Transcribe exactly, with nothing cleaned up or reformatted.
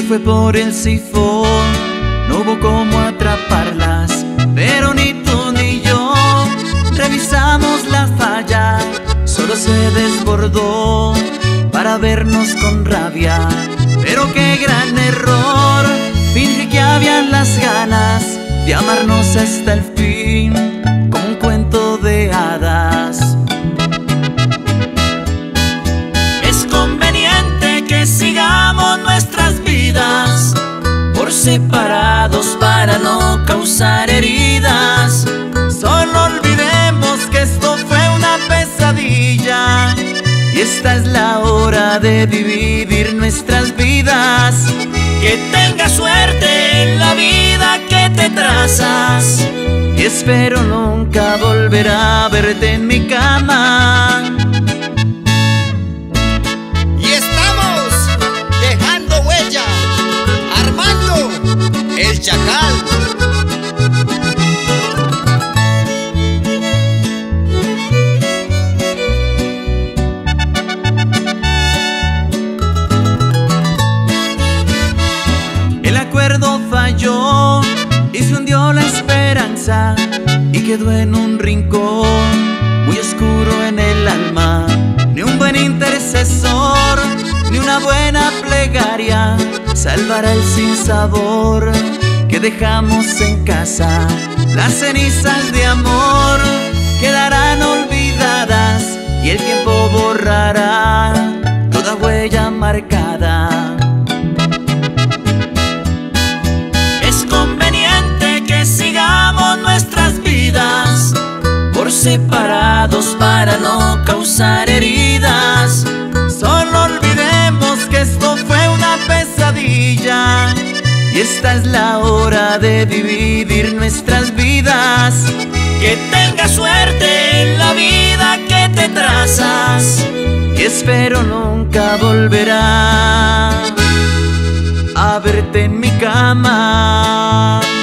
fue por el sifón, no hubo cómo atraparlas, pero ni tú ni yo revisamos la falla, solo se desbordó para vernos con rabia. Pero qué gran error, fingí que habían las ganas de amarnos hasta el fin, como un cuento de hadas. Es conveniente que sigamos nuestras vidas por separados para no causar heridas. Solo olvidemos que esto fue una pesadilla y esta es la hora de dividir nuestras vidas. Que tengas suerte en la vida que te trazas y espero nunca volver a verte en mi cama. Y estamos dejando huella, Armando el Chacal. El acuerdo falló y se hundió la esperanza y quedó en un rincón muy oscuro en el alma. Ni un buen intercesor, ni una buena plegaria salvará el sinsabor que dejamos en casa. Las cenizas de amor quedarán olvidadas y el tiempo borrará toda huella marcada. Nuestras vidas por separados para no causar heridas. Solo olvidemos que esto fue una pesadilla y esta es la hora de dividir nuestras vidas. Que tengas suerte en la vida que te trazas y espero nunca volver a verte en mi cama.